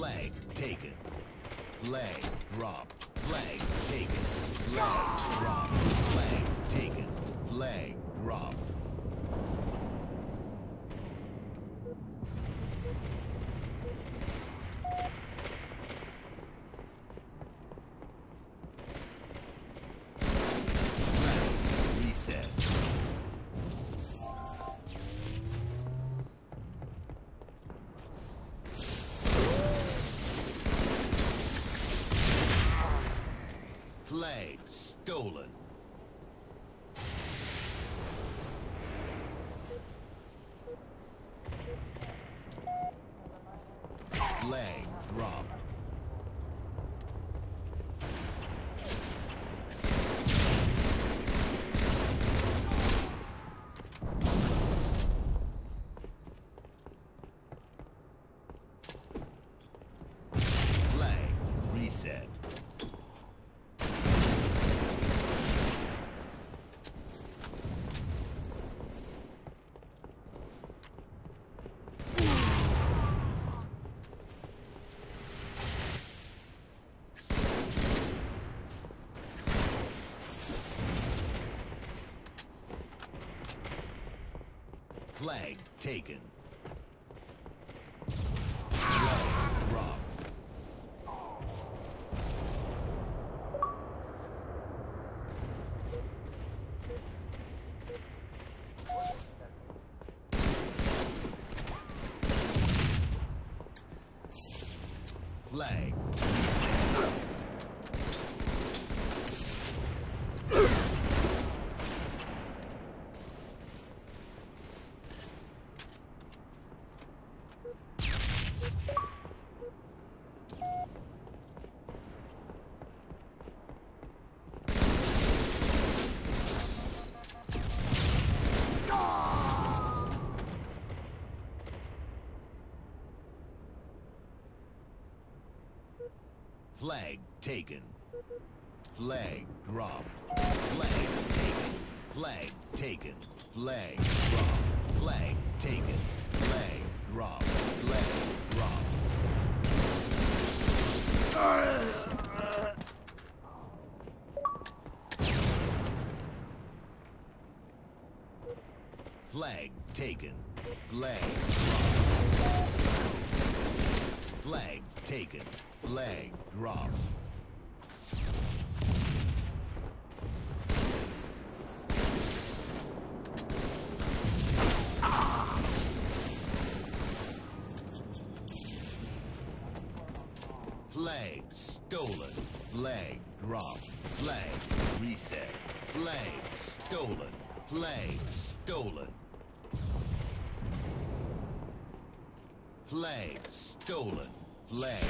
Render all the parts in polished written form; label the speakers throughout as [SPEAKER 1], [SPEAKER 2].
[SPEAKER 1] Flag taken. Flag dropped. Flag taken. Flag dropped. Flag taken. Flag dropped. Flag reset. Flag stolen. Flag dropped. Flag reset. Flag taken. Flag dropped. Flag reset. Flag taken. Flag dropped. Flag taken. Flag taken. Flag dropped. Flag taken. Flag dropped. Flag dropped. Flag taken. Flag dropped. Flag taken. Flag dropped. Flag stolen. Flag dropped. Flag reset. Flag stolen. Flag stolen. Flag stolen. Flag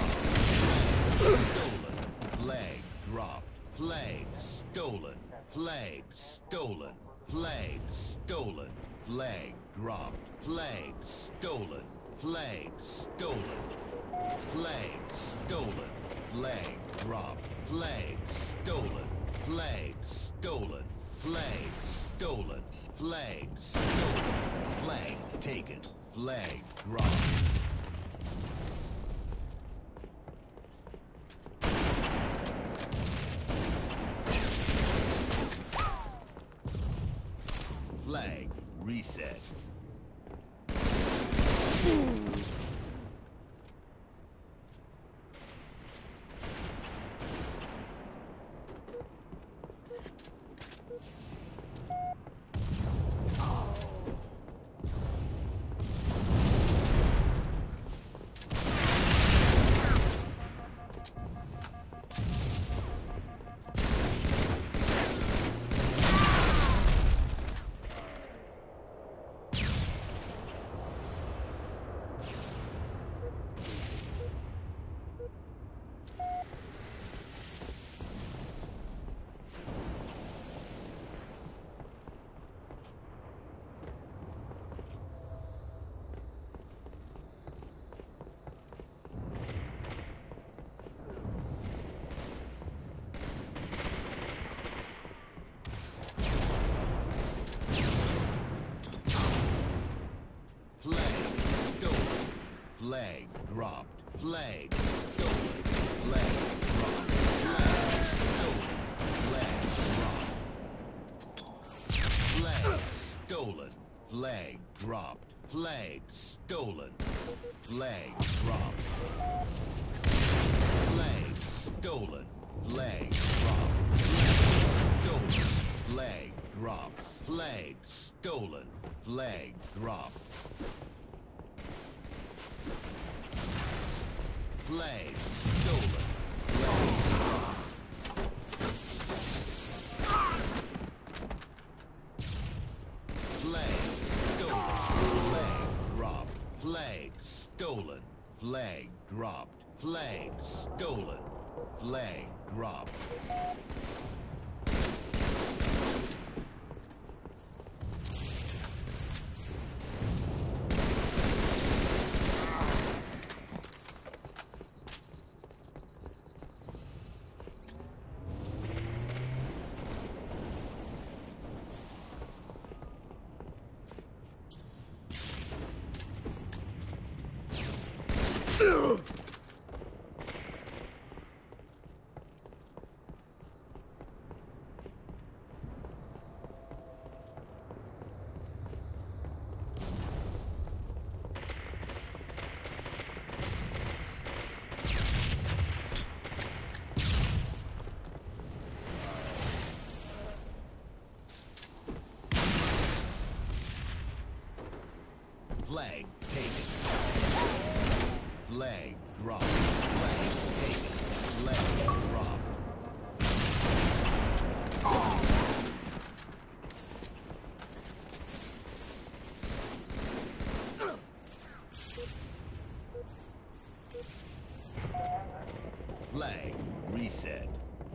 [SPEAKER 1] dropped. Flag stolen. Flag stolen. Flag stolen. Flag dropped. Flag stolen. Flag stolen. Flag stolen. Flag dropped. Flag stolen. Flag stolen. Flag stolen. Flag stolen. Flag taken. Flag dropped. Flag reset. Flag dropped. Flag stolen. Flag dropped. Flag stolen. Flag dropped. Flag stolen. Flag dropped. Flag stolen. Flag dropped. Flag stolen. Flag dropped. Flag stolen. Flag dropped. Flag stolen. Flag dropped. Flag stolen. Flag dropped. Flag taken. Flag dropped. Flag taken. Flag dropped. Flag reset.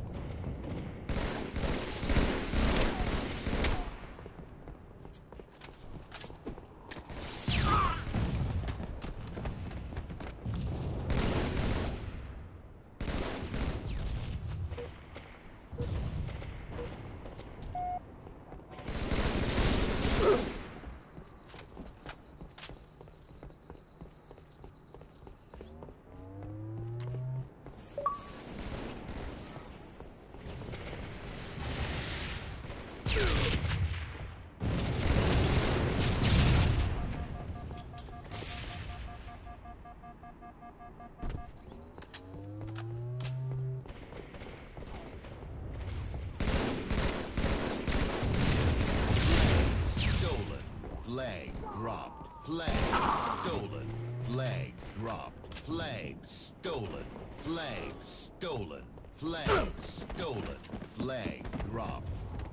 [SPEAKER 1] Flag dropped. Flag stolen. Flag dropped. Flag stolen. Flag stolen. Flag stolen. Flag dropped.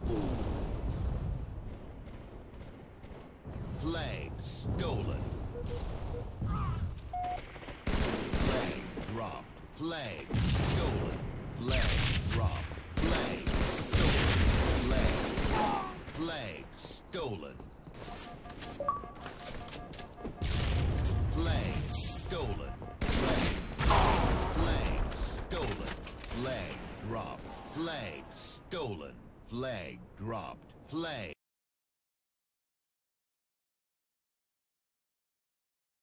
[SPEAKER 1] Flag stolen. Flag dropped. Flag stolen. Flag dropped. Flag stolen. Flag stolen. Flag stolen. Flag stolen. Flag dropped. Flag stolen. Flag dropped. Flag.